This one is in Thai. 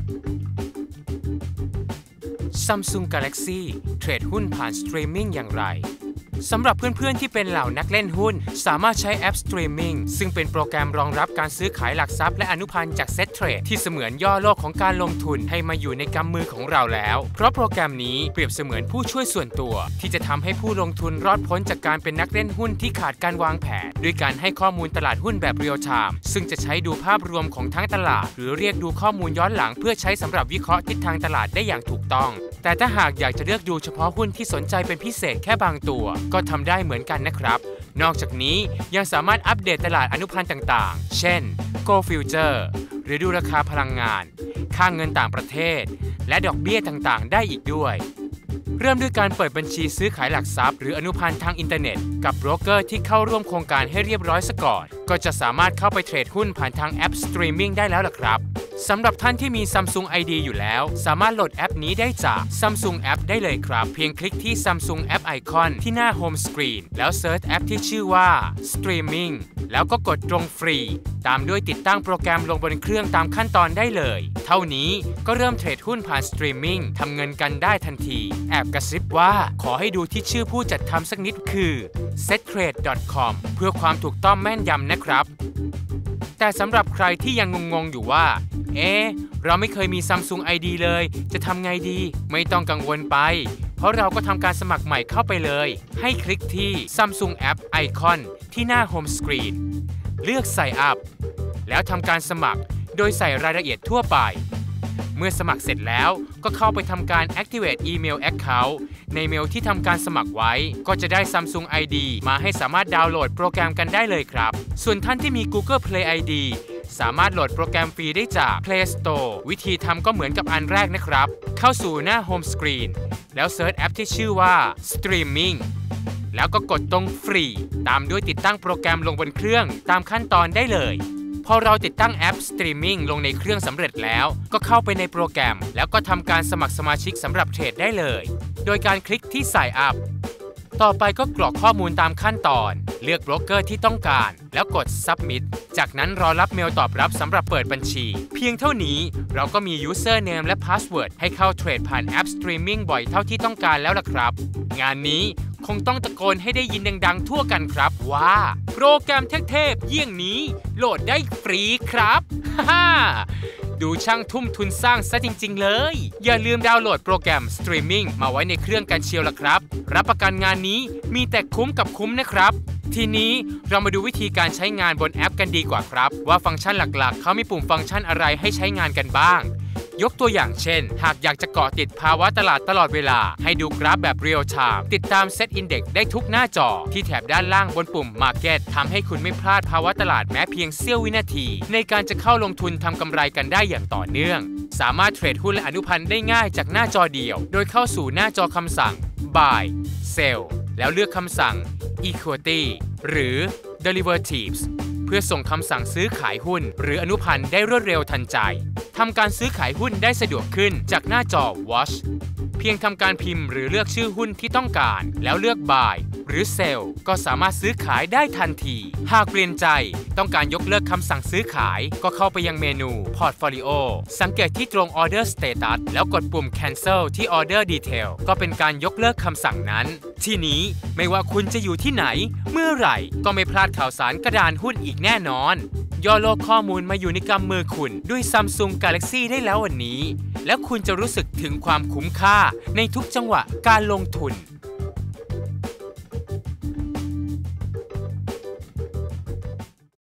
Samsung Galaxy เทรดหุ้นผ่านสตรีมมิ่งอย่างไรสำหรับเพื่อนๆที่เป็นเหล่านักเล่นหุ้นสามารถใช้แอปสตรีมมิ่งซึ่งเป็นโปรแกรมรองรับการซื้อขายหลักทรัพย์และอนุพันธ์จากเซ็ตเทรดที่เสมือนย่อโลกของการลงทุนให้มาอยู่ในกำมือของเราแล้วเพราะโปรแกรมนี้เปรียบเสมือนผู้ช่วยส่วนตัวที่จะทำให้ผู้ลงทุนรอดพ้นจากการเป็นนักเล่นหุ้นที่ขาดการวางแผนด้วยการให้ข้อมูลตลาดหุ้นแบบเรียลไทม์ซึ่งจะใช้ดูภาพรวมของทั้งตลาดหรือเรียกดูข้อมูลย้อนหลังเพื่อใช้สำหรับวิเคราะห์ทิศทางตลาดได้อย่างถูกต้องแต่ถ้าหากอยากจะเลือกดูเฉพาะหุ้นที่สนใจเป็นพิเศษแค่บางตัวก็ทำได้เหมือนกันนะครับนอกจากนี้ยังสามารถอัปเดตตลาดอนุพันธ์ต่างๆเช่น Go Future หรือดูราคาพลังงานค่าเงินต่างประเทศและดอกเบี้ยต่างๆได้อีกด้วยเริ่มด้วยการเปิดบัญชีซื้อขายหลักทรัพย์หรืออนุพันธ์ทางอินเทอร์เน็ตกับโบรกเกอร์ที่เข้าร่วมโครงการให้เรียบร้อยซะก่อนก็จะสามารถเข้าไปเทรดหุ้นผ่านทางแอปสตรีมมิ่งได้แล้วล่ะครับสำหรับท่านที่มี Samsung ID อยู่แล้วสามารถโหลดแอปนี้ได้จาก Samsung App ได้เลยครับเพียงคลิกที่ Samsung App Icon ที่หน้า Home Screen แล้วเซิร์ชแอปที่ชื่อว่า Streaming แล้วก็กดตรงฟรีตามด้วยติดตั้งโปรแกรมลงบนเครื่องตามขั้นตอนได้เลยเท่านี้ก็เริ่มเทรดหุ้นผ่านสตรีมมิ่งทำเงินกันได้ทันทีแอบกระซิบว่าขอให้ดูที่ชื่อผู้จัดทำสักนิดคือ settrade.com เพื่อความถูกต้องแม่นยำนะครับแต่สำหรับใครที่ยังงงๆอยู่ว่าเราไม่เคยมี Samsung ID เลยจะทำไงดีไม่ต้องกังวลไปเพราะเราก็ทำการสมัครใหม่เข้าไปเลยให้คลิกที่ Samsung App Icon ที่หน้า Home Screen เลือก Sign Up แล้วทำการสมัครโดยใส่รายละเอียดทั่วไปเมื่อสมัครเสร็จแล้วก็เข้าไปทำการ Activate Email Account ในเมลที่ทำการสมัครไว้ก็จะได้ Samsung ID มาให้สามารถดาวน์โหลดโปรแกรมกันได้เลยครับส่วนท่านที่มี Google Play ID สามารถโหลดโปรแกรมฟรีได้จาก Play Store วิธีทำก็เหมือนกับอันแรกนะครับเข้าสู่หน้า Home Screen แล้วเซิร์ชแอปที่ชื่อว่า Streaming แล้วก็กดตรงฟรีตามด้วยติดตั้งโปรแกรมลงบนเครื่องตามขั้นตอนได้เลยพอเราติดตั้งแอป Streaming ลงในเครื่องสำเร็จแล้วก็เข้าไปในโปรแกรมแล้วก็ทำการสมัครสมาชิกสำหรับเทรดได้เลยโดยการคลิกที่ Sign Up ต่อไปก็กรอกข้อมูลตามขั้นตอนเลือกโบรกเกอร์ที่ต้องการแล้วกด Submit จากนั้นรอรับเมลตอบรับสำหรับเปิดบัญชีเพียงเท่านี้เราก็มี Username และ Password ให้เข้าเทรดผ่านแอป Streaming บ่อยเท่าที่ต้องการแล้วล่ะครับงานนี้คงต้องตะโกนให้ได้ยินดังๆทั่วกันครับว่าโปรแกรมเทพๆเยี่ยงนี้โหลดได้ฟรีครับฮ่าดูช่างทุ่มทุนสร้างซะจริงๆเลยอย่าลืมดาวน์โหลดโปรแกรม Streaming มาไว้ในเครื่องกันเชียวล่ะครับรับประกันงานนี้มีแต่คุ้มกับคุ้มนะครับทีนี้เรามาดูวิธีการใช้งานบนแอปกันดีกว่าครับว่าฟังก์ชันหลักๆเขามีปุ่มฟังก์ชันอะไรให้ใช้งานกันบ้างยกตัวอย่างเช่นหากอยากจะเกาะติดภาวะตลาดตลอดเวลาให้ดูกราฟแบบเรียลไทม์ติดตามเซตอินเด็กซ์ได้ทุกหน้าจอที่แถบด้านล่างบนปุ่ม Market ทำให้คุณไม่พลาดภาวะตลาดแม้เพียงเสี้ยววินาทีในการจะเข้าลงทุนทำกำไรกันได้อย่างต่อเนื่องสามารถเทรดหุ้นและอนุพันธ์ได้ง่ายจากหน้าจอเดียวโดยเข้าสู่หน้าจอคำสั่ง Buy Sell แล้วเลือกคำสั่ง Equity หรือ Derivatives เพื่อส่งคำสั่งซื้อขายหุ้นหรืออนุพันธ์ได้รวดเร็วทันใจทำการซื้อขายหุ้นได้สะดวกขึ้นจากหน้าจอ Watch เพียงทำการพิมพ์หรือเลือกชื่อหุ้นที่ต้องการแล้วเลือก Buy หรือ Sell ก็สามารถซื้อขายได้ทันทีหากเปลี่ยนใจต้องการยกเลิกคำสั่งซื้อขายก็เข้าไปยังเมนู Portfolio สังเกตที่ตรง Order Status แล้วกดปุ่ม Cancel ที่ Order Detail ก็เป็นการยกเลิกคำสั่งนั้นทีนี้ไม่ว่าคุณจะอยู่ที่ไหนเมื่อไหร่ก็ไม่พลาดข่าวสารกระดานหุ้นอีกแน่นอนย่อโลกข้อมูลมาอยู่ในกำมือคุณด้วย Samsung Galaxy ได้แล้ววันนี้แล้วคุณจะรู้สึกถึงความคุ้มค่าในทุกจังหวะการลงทุน